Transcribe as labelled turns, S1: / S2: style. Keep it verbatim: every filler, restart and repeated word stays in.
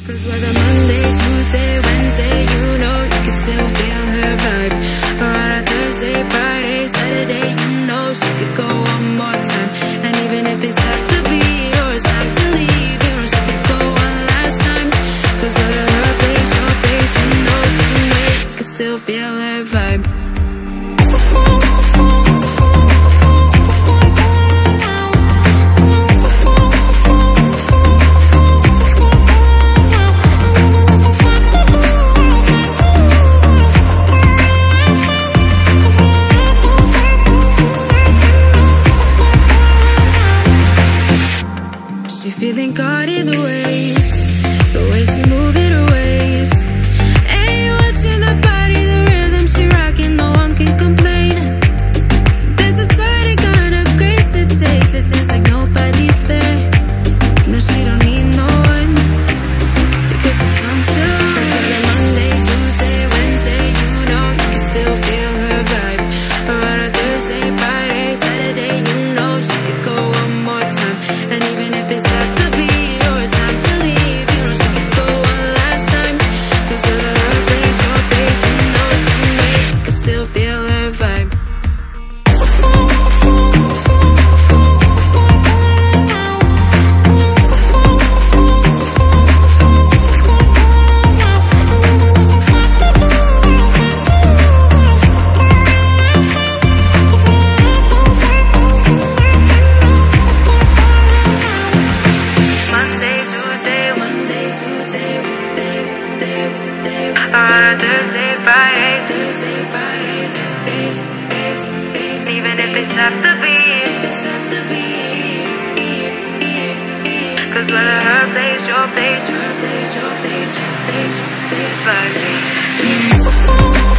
S1: Cause whether Monday, Tuesday, Wednesday, you know you can still feel her vibe. Or on a Thursday, Friday, Saturday, you know she could go one more time. And even if they stop the beat or it's time to leave, you know she could go one last time. Cause whether her place, your place, you know some way you can still feel her vibe. She feeling God in the ways, the way she moving her waist. And you watching the body, the rhythm she rocking, no one can complain. There's a certain kind of grace it takes, it tastes like nobody's there. No, she don't need no one, because the song still hurts. Whether Monday, Tuesday, Wednesday, you know you can still feel her vibe. Or on a Thursday, Friday, Saturday, you know she could go one more time. And even if they stop the beat or it's time to leave, you know she could go one last time. Cause whether her place, your place, you know some way you can still feel her vibe. Uh, Thursday, Friday, Thursday, Friday, Saturdays, days, days. Even if they stop the beat, if they stop the beat. Cause whether her place, your place, her place, your place, your place, your place, Fridays, days.